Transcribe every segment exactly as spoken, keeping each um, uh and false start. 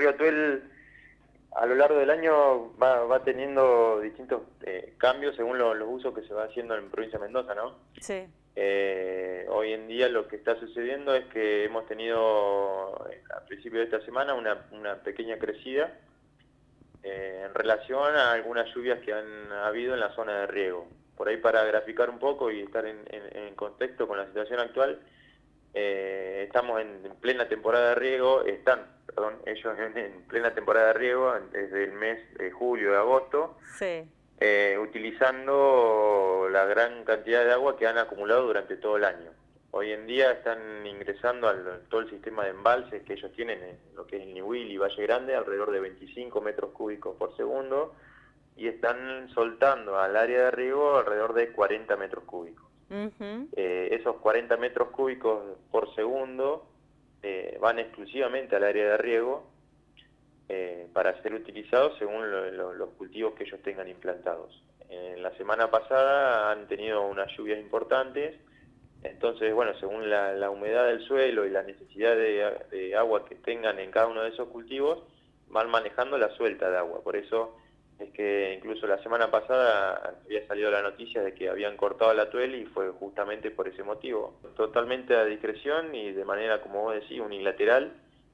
río Atuel a lo largo del año va, va teniendo distintos eh, cambios según lo, los usos que se va haciendo en provincia de Mendoza, ¿no? Sí. Eh, hoy en día lo que está sucediendo es que hemos tenido a principio de esta semana una, una pequeña crecida eh, en relación a algunas lluvias que han habido en la zona de riego. Por ahí, para graficar un poco y estar en, en, en contexto con la situación actual, eh, estamos en, en plena temporada de riego, están, perdón, ellos en, en plena temporada de riego desde el mes de julio, de agosto, Sí. eh, utilizando la gran cantidad de agua que han acumulado durante todo el año. Hoy en día están ingresando al todo el sistema de embalses que ellos tienen en lo que es el Niwil y Valle Grande, alrededor de veinticinco metros cúbicos por segundo, y están soltando al área de riego alrededor de cuarenta metros cúbicos. Uh-huh. eh, esos cuarenta metros cúbicos por segundo eh, van exclusivamente al área de riego eh, para ser utilizados según lo, lo, los cultivos que ellos tengan implantados. En la semana pasada han tenido unas lluvias importantes, entonces, bueno, según la, la humedad del suelo y la necesidad de, de agua que tengan en cada uno de esos cultivos, van manejando la suelta de agua. Por eso es que incluso la semana pasada había salido la noticia de que habían cortado la Atuel y fue justamente por ese motivo. Totalmente a discreción y de manera, como vos decís, unilateral,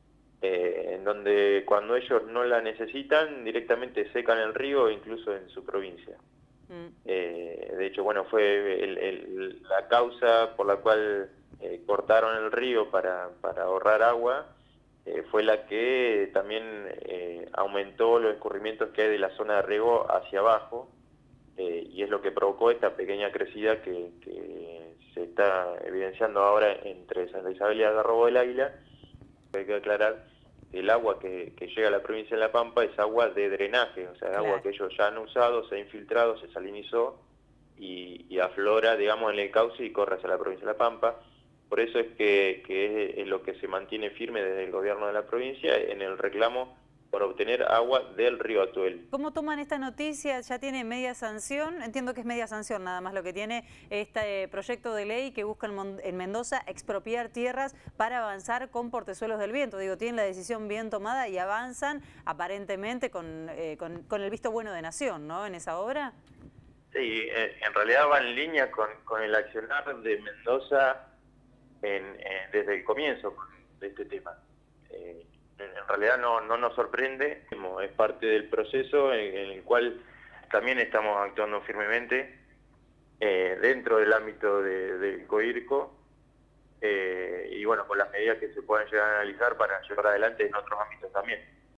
eh, en donde cuando ellos no la necesitan, directamente secan el río, incluso en su provincia. Mm. Eh, de hecho, bueno, fue el, el, la causa por la cual eh, cortaron el río para, para ahorrar agua, eh, fue la que también eh, aumentó los escurrimientos que hay de la zona de riego hacia abajo, eh, y es lo que provocó esta pequeña crecida que, que se está evidenciando ahora entre Santa Isabel y Algarrobo del Águila. Hay que aclarar que el agua que, que llega a la provincia de La Pampa es agua de drenaje, o sea, claro, agua que ellos ya han usado, se ha infiltrado, se salinizó y, y aflora, digamos, en el cauce y corre hacia la provincia de La Pampa. Por eso es que, que es, es lo que se mantiene firme desde el gobierno de la provincia en el reclamo por obtener agua del río Atuel. ¿Cómo toman esta noticia? ¿Ya tiene media sanción? Entiendo que es media sanción nada más lo que tiene este proyecto de ley que busca en Mendoza expropiar tierras para avanzar con Portezuelos del Viento. Digo, tienen la decisión bien tomada y avanzan aparentemente con, eh, con, con el visto bueno de Nación, ¿no?, en esa obra. Sí, en realidad va en línea con, con el accionar de Mendoza en, en, desde el comienzo de este tema. Eh, en realidad no, no nos sorprende, es parte del proceso en, en el cual también estamos actuando firmemente eh, dentro del ámbito de, del COIRCO eh, y bueno, con las medidas que se puedan llegar a analizar para llevar adelante en otros ámbitos también.